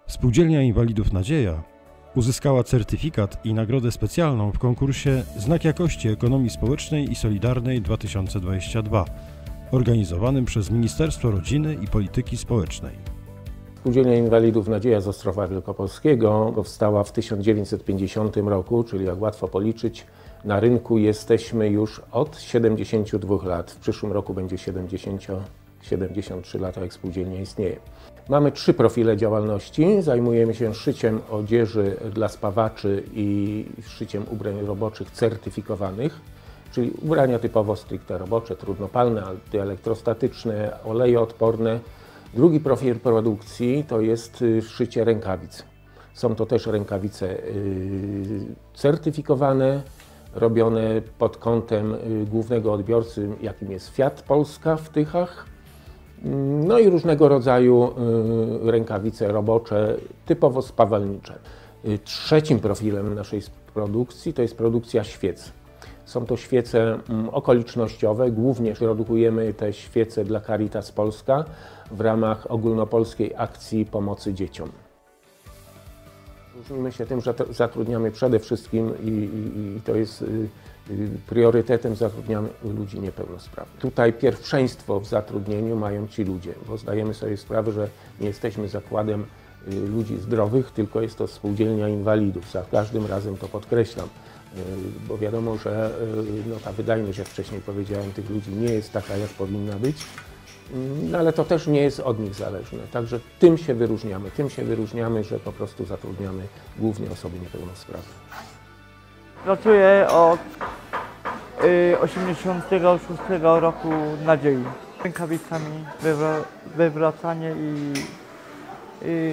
Spółdzielnia Inwalidów Nadzieja uzyskała certyfikat i nagrodę specjalną w konkursie Znak Jakości Ekonomii Społecznej i Solidarnej 2022, organizowanym przez Ministerstwo Rodziny i Polityki Społecznej. Spółdzielnia Inwalidów Nadzieja z Ostrowa Wielkopolskiego powstała w 1950 roku, czyli jak łatwo policzyć, na rynku jesteśmy już od 72 lat. W przyszłym roku będzie 73 lata, jak spółdzielnia istnieje. Mamy 3 profile działalności. Zajmujemy się szyciem odzieży dla spawaczy i szyciem ubrań roboczych certyfikowanych, czyli ubrania typowo stricte robocze, trudnopalne, elektrostatyczne, olejeodporne. Drugi profil produkcji to jest szycie rękawic. Są to też rękawice certyfikowane, robione pod kątem głównego odbiorcy, jakim jest Fiat Polska w Tychach. No i różnego rodzaju rękawice robocze, typowo spawalnicze. Trzecim profilem naszej produkcji to jest produkcja świec. Są to świece okolicznościowe, głównie produkujemy te świece dla Caritas Polska w ramach ogólnopolskiej akcji pomocy dzieciom. Różnimy się tym, że zatrudniamy przede wszystkim i to jest priorytetem, zatrudniamy ludzi niepełnosprawnych. Tutaj pierwszeństwo w zatrudnieniu mają ci ludzie, bo zdajemy sobie sprawę, że nie jesteśmy zakładem ludzi zdrowych, tylko jest to spółdzielnia inwalidów. Za każdym razem to podkreślam, bo wiadomo, że ta wydajność, jak wcześniej powiedziałem, tych ludzi nie jest taka, jak powinna być, no ale to też nie jest od nich zależne. Także tym się wyróżniamy, że po prostu zatrudniamy głównie osoby niepełnosprawne. Pracuję od 1986 roku w Nadziei. Rękawicami, wywracanie i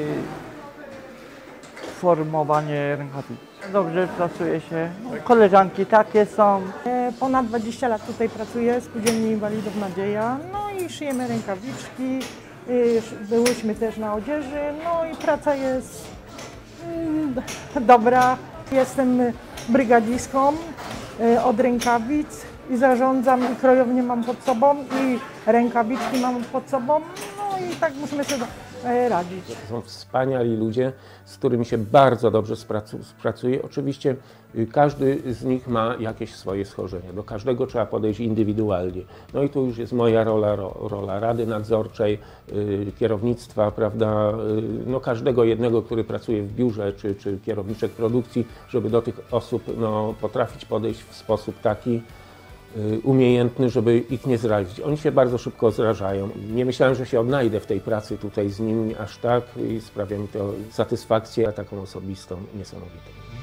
formowanie rękawic. Dobrze pracuje się. Koleżanki takie są. Ponad 20 lat tutaj pracuję w Spółdzielni Inwalidów Nadzieja. No i szyjemy rękawiczki. Byłyśmy też na odzieży. No i praca jest dobra. Jestem brygadzistką od rękawic i zarządzam, i krojownię mam pod sobą, i rękawiczki mam pod sobą. No i tak musimy sobie radzić. To są wspaniali ludzie, z którymi się bardzo dobrze pracuje. Oczywiście każdy z nich ma jakieś swoje schorzenie. Do każdego trzeba podejść indywidualnie. No i tu już jest moja rola Rady Nadzorczej, kierownictwa, prawda, no każdego jednego, który pracuje w biurze, czy kierowniczek produkcji, żeby do tych osób potrafić podejść w sposób taki umiejętny, żeby ich nie zrazić. Oni się bardzo szybko zrażają. Nie myślałem, że się odnajdę w tej pracy tutaj z nimi aż tak i sprawia mi to satysfakcję taką osobistą niesamowitą.